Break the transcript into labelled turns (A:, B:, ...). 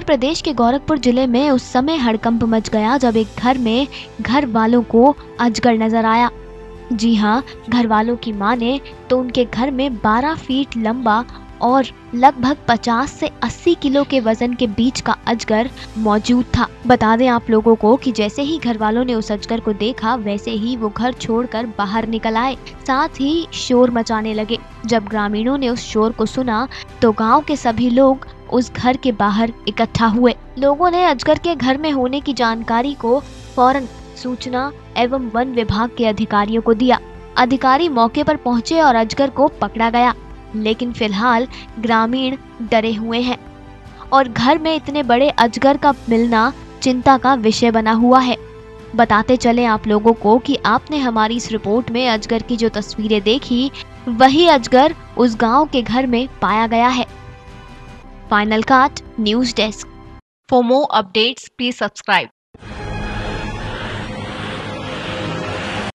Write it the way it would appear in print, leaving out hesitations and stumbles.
A: उत्तर प्रदेश के गोरखपुर जिले में उस समय हड़कंप मच गया जब एक घर में घर वालों को अजगर नजर आया। जी हाँ, घर वालों की माने तो उनके घर में 12 फीट लंबा और लगभग 50 से 80 किलो के वजन के बीच का अजगर मौजूद था। बता दें आप लोगों को कि जैसे ही घर वालों ने उस अजगर को देखा वैसे ही वो घर छोड़कर बाहर निकल आए, साथ ही शोर मचाने लगे। जब ग्रामीणों ने उस शोर को सुना तो गांव के सभी लोग उस घर के बाहर इकट्ठा हुए। लोगों ने अजगर के घर में होने की जानकारी को फौरन सूचना एवं वन विभाग के अधिकारियों को दिया। अधिकारी मौके पर पहुंचे और अजगर को पकड़ा गया, लेकिन फिलहाल ग्रामीण डरे हुए हैं और घर में इतने बड़े अजगर का मिलना चिंता का विषय बना हुआ है। बताते चले आप लोगों को कि आपने हमारी इस रिपोर्ट में अजगर की जो तस्वीरें देखी, वही अजगर उस गांव के घर में पाया गया है। Final cut news desk.
B: For more updates, please subscribe.